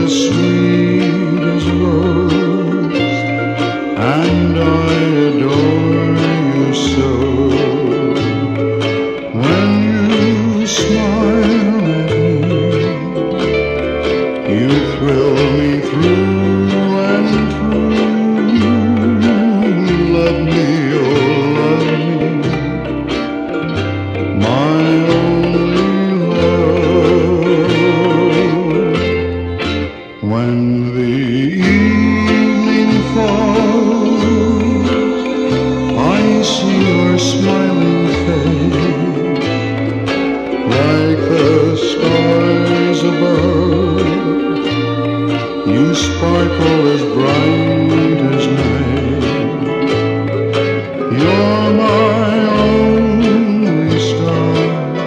as sweet as rose, and I adore you so. When you smile at me, you thrill me through and through. Love me, oh love me, my only love. When the evening falls, I see your smiling face, like the stars above. You sparkle as bright as night. You're my only star.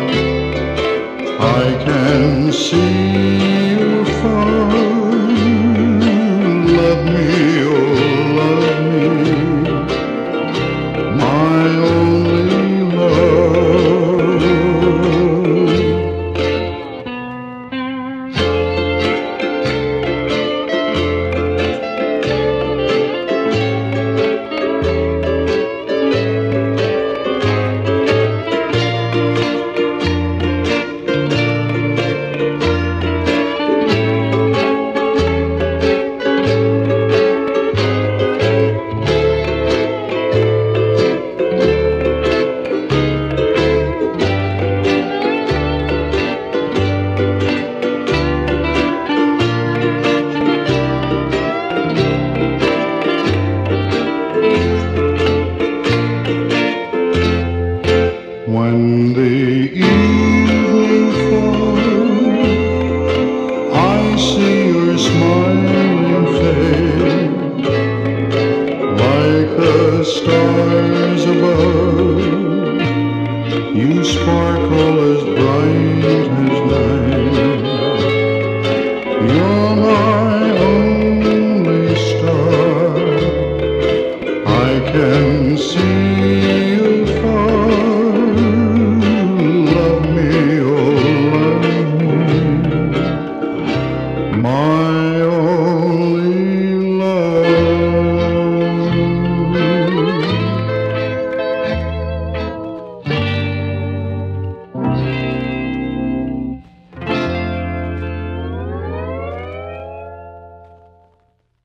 I can see you far. Love me, oh love me, my only love. When the evening falls, I see your smiling face, like the stars above. You sparkle as bright as night. You're my only star. I can see you far. Love me, oh love me, my